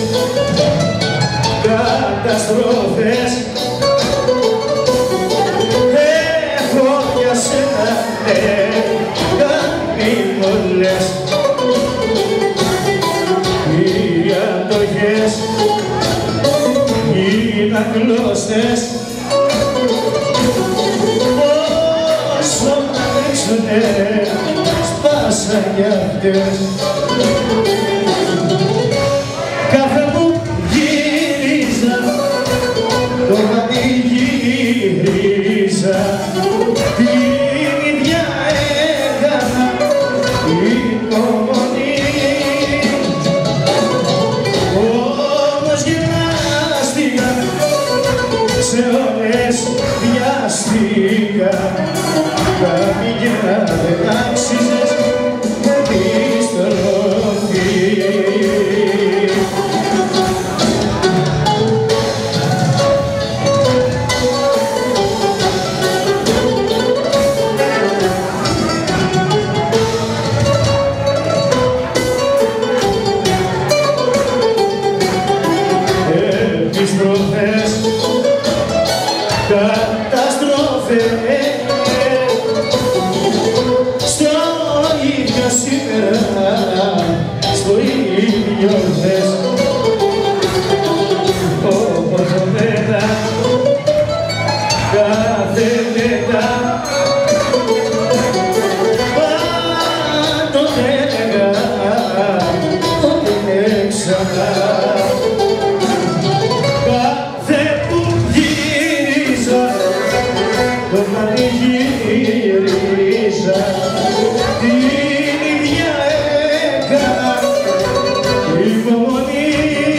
καταστροφές έχω για σένα κάνει πολλές οι αντοχές είναι αγλώστες όσο να δείξουνε σπάσαν για αυτές. Κάθε που γύριζα το πανηγύριζα την ίδια έκανα υπομονή όμως γυμνάστηκα σε ώρες βιάστηκα καμία δεν άξιζες επιστροφή. Επιστροφές, καταστροφές στο ίδιο σήμερα, στο ίδιο θες όπως μένα κάθε μέρα πάντοτε έλεγα ότι είναι ξανά. Το πανηγύριζα την ίδια έκανα υπομονή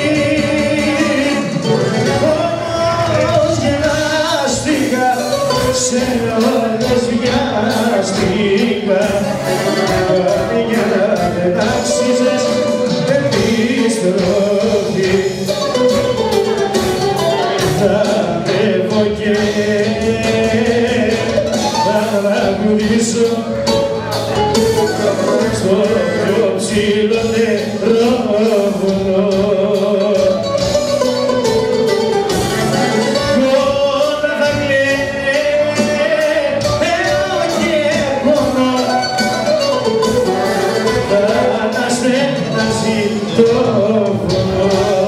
όμως γελάστηκα σε όλες βιάστηκα καμία δεν άξιζες επιστροφή. Θα ανέβω και τραγουδήσω στο πιο ψηλό νερό βουνό όταν θα κλαίω και πονώ θα αναστένασει το βουνό.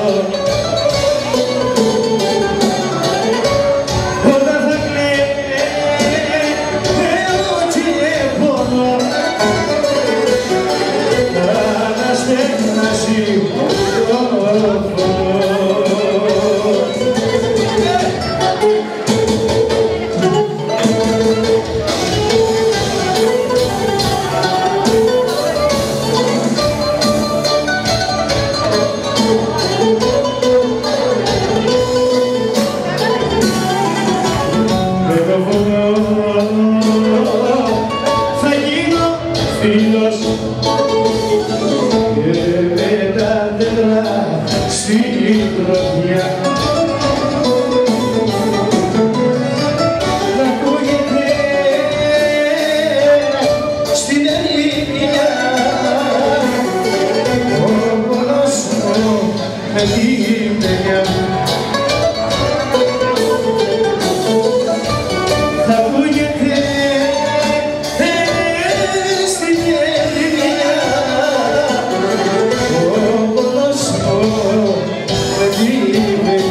Θα γίνω φίλος και με τα δέντρα στην τροχιά να ακούγεται στην ερημιά ο πόνος μου με την παιδιά.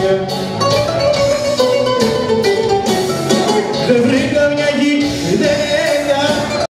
Δεν βρήκα μια γη